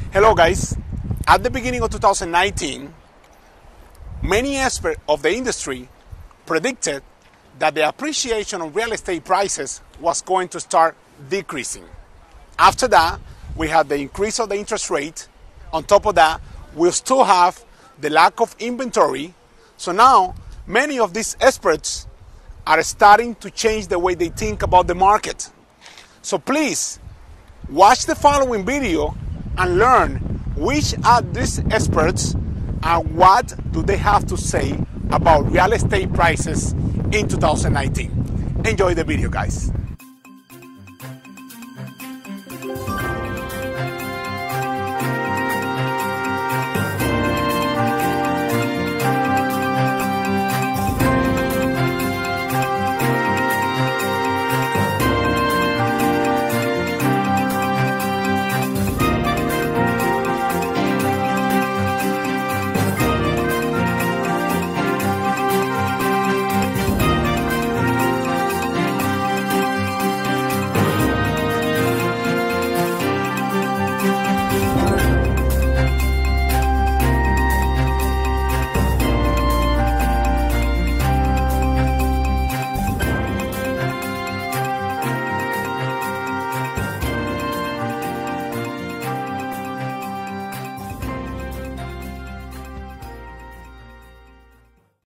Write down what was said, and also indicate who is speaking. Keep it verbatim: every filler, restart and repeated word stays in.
Speaker 1: Hello guys. At the beginning of two thousand nineteen, many experts of the industry predicted that the appreciation of real estate prices was going to start decreasing. After that, we had the increase of the interest rate. On top of that, we still have the lack of inventory. So now, many of these experts are starting to change the way they think about the market. So please, watch the following video and learn which are these experts and what do they have to say about real estate prices in two thousand nineteen. Enjoy the video, guys.